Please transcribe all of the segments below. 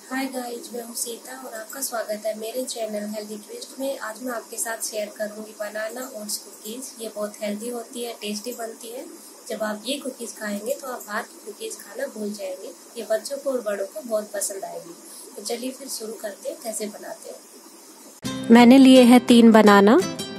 Hi guys, मैं हूँ सीता और आपका स्वागत है मेरे चैनल हेल्दी ट्विस्ट में। आज मैं आपके साथ शेयर करूँगी बनाना ओट्स कुकीज़। ये बहुत हेल्दी होती है, टेस्टी बनती है। जब आप ये कुकीज़ खाएंगे तो आप बाहर की कुकीज़ खाना भूल जाएंगे। ये बच्चों को और बड़ों को बहुत पसंद आएगी। तो चलिए फिर शुरू करते हैं कैसे बनाते हैं। मैंने लिए हैं 3 बनाना,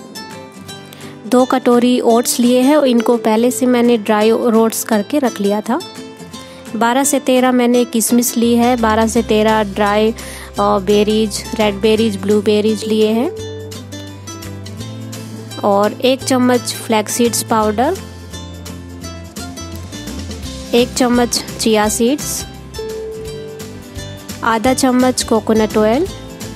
2 कटोरी ओट्स लिए हैं और इनको पहले से मैंने ड्राई रोस्ट करके रख लिया था। 12 से 13 मैंने किशमिश ली है, 12 से 13 dry berries, red berries, blue berries लिए हैं और 1 चम्मच फ्लैक्स सीड्स पाउडर, 1 चम्मच चिया सीड्स, आधा चम्मच कोकोनट ऑयल,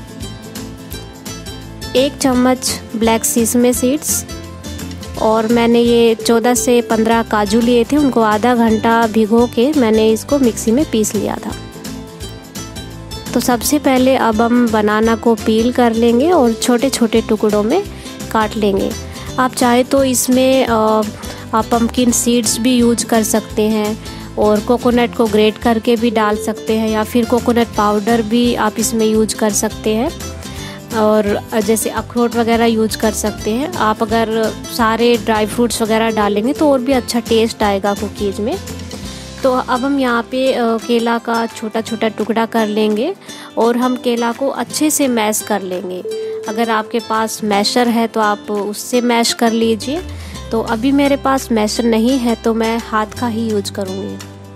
1 चम्मच ब्लैक सीसमे सीड्स और मैंने ये 14 से 15 काजू लिए थे। उनको आधा घंटा भिगो के मैंने इसको मिक्सी में पीस लिया था। तो सबसे पहले अब हम बनाना को पील कर लेंगे और छोटे छोटे टुकड़ों में काट लेंगे। आप चाहे तो इसमें आप पम्पकिन सीड्स भी यूज कर सकते हैं और कोकोनट को ग्रेट करके भी डाल सकते हैं या फिर कोकोनट पाउडर भी आप इसमें यूज कर सकते हैं और जैसे अखरोट वगैरह यूज कर सकते हैं। आप अगर सारे ड्राई फ्रूट्स वगैरह डालेंगे तो और भी अच्छा टेस्ट आएगा कुकीज़ में। तो अब हम यहाँ पे केला का छोटा छोटा टुकड़ा कर लेंगे और हम केला को अच्छे से मैश कर लेंगे। अगर आपके पास मैशर है तो आप उससे मैश कर लीजिए। तो अभी मेरे पास मैशर नहीं है तो मैं हाथ का ही यूज करूँगी।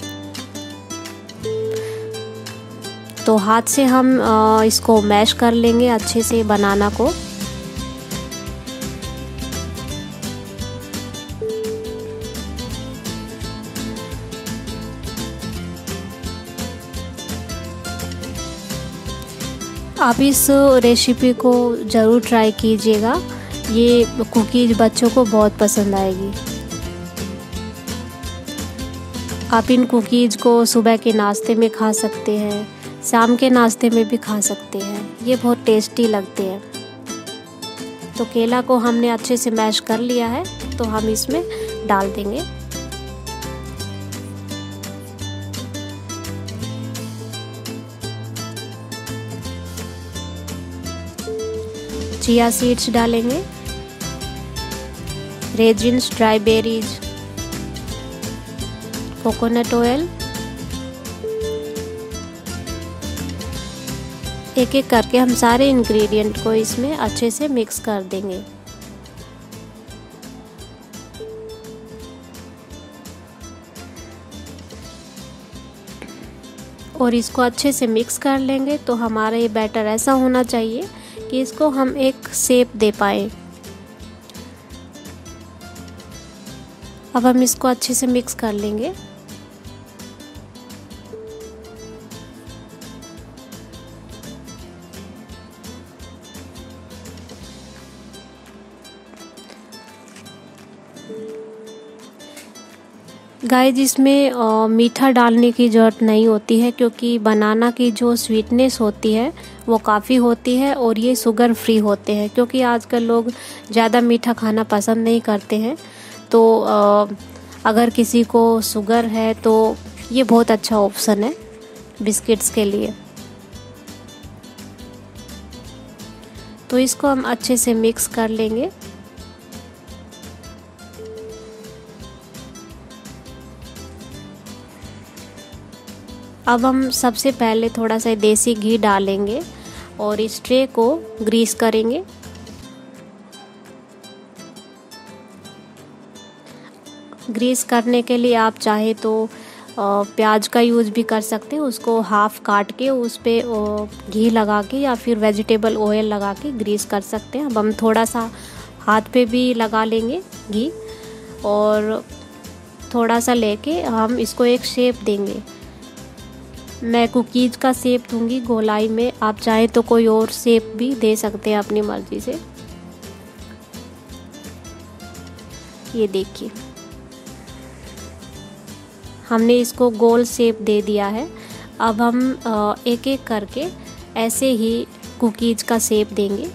तो हाथ से हम इसको मैश कर लेंगे अच्छे से बनाना को। आप इस रेसिपी को ज़रूर ट्राई कीजिएगा। ये कुकीज़ बच्चों को बहुत पसंद आएगी। आप इन कुकीज़ को सुबह के नाश्ते में खा सकते हैं, शाम के नाश्ते में भी खा सकते हैं। ये बहुत टेस्टी लगते हैं। तो केला को हमने अच्छे से मैश कर लिया है तो हम इसमें डाल देंगे। चिया सीड्स डालेंगे, raisins, dry berries, coconut oil, एक एक करके हम सारे इंग्रेडिएंट को इसमें अच्छे से मिक्स कर देंगे। और इसको अच्छे से मिक्स कर लेंगे। तो हमारा ये बैटर ऐसा होना चाहिए कि इसको हम एक शेप दे पाए। अब हम इसको अच्छे से मिक्स कर लेंगे। गाइस, इसमें मीठा डालने की ज़रूरत नहीं होती है क्योंकि बनाना की जो स्वीटनेस होती है वो काफ़ी होती है और ये शुगर फ्री होते हैं। क्योंकि आजकल लोग ज़्यादा मीठा खाना पसंद नहीं करते हैं। तो अगर किसी को शुगर है तो ये बहुत अच्छा ऑप्शन है बिस्किट्स के लिए। तो इसको हम अच्छे से मिक्स कर लेंगे। अब हम सबसे पहले थोड़ा सा देसी घी डालेंगे और इस ट्रे को ग्रीस करेंगे। ग्रीस करने के लिए आप चाहे तो प्याज का यूज़ भी कर सकते हैं। उसको हाफ काट के उस पर घी लगा के या फिर वेजिटेबल ऑयल लगा के ग्रीस कर सकते हैं। अब हम थोड़ा सा हाथ पे भी लगा लेंगे घी और थोड़ा सा लेके हम इसको एक शेप देंगे। मैं कुकीज़ का शेप दूंगी गोलाई में, आप चाहे तो कोई और शेप भी दे सकते हैं अपनी मर्ज़ी से। ये देखिए, हमने इसको गोल शेप दे दिया है। अब हम एक एक करके ऐसे ही कुकीज़ का शेप देंगे।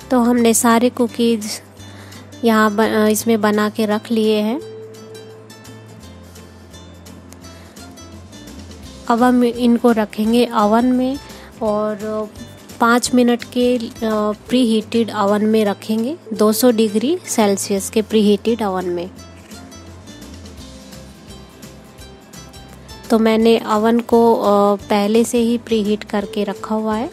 तो हमने सारे कुकीज़ यहाँ इसमें बना के रख लिए हैं। अब हम इनको रखेंगे अवन में और 5 मिनट के प्री हीटेड अवन में रखेंगे, 200 डिग्री सेल्सियस के प्री हीटेड अवन में। तो मैंने अवन को पहले से ही प्री हीट करके रखा हुआ है।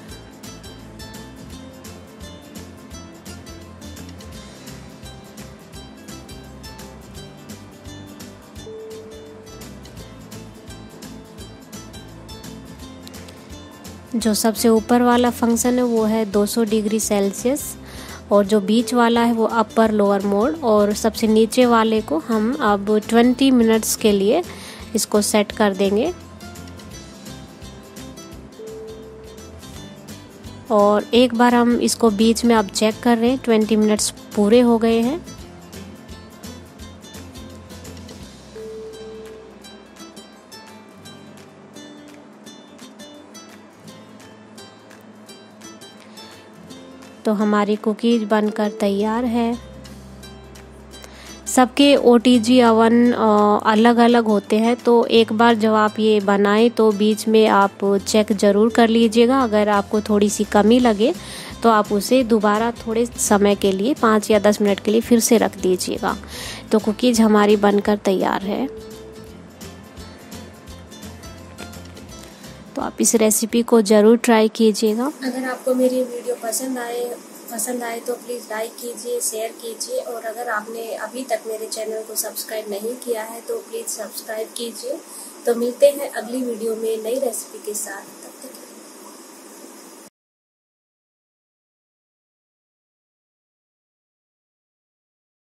जो सबसे ऊपर वाला फंक्शन है वो है 200 डिग्री सेल्सियस और जो बीच वाला है वो अपर लोअर मोड, और सबसे नीचे वाले को हम अब 20 मिनट्स के लिए इसको सेट कर देंगे। और एक बार हम इसको बीच में अब चेक कर रहे हैं, 20 मिनट्स पूरे हो गए हैं। तो हमारी कुकीज बनकर तैयार है। सबके OTG अवन अलग अलग होते हैं, तो एक बार जब आप ये बनाएं तो बीच में आप चेक ज़रूर कर लीजिएगा। अगर आपको थोड़ी सी कमी लगे तो आप उसे दोबारा थोड़े समय के लिए 5 या 10 मिनट के लिए फिर से रख दीजिएगा। तो कुकीज़ हमारी बनकर तैयार है। तो आप इस रेसिपी को ज़रूर ट्राई कीजिएगा। अगर आपको मेरी वीडियो पसंद आए तो प्लीज़ लाइक कीजिए, शेयर कीजिए, और अगर आपने अभी तक मेरे चैनल को सब्सक्राइब नहीं किया है तो प्लीज़ सब्सक्राइब कीजिए। तो मिलते हैं अगली वीडियो में नई रेसिपी के साथ।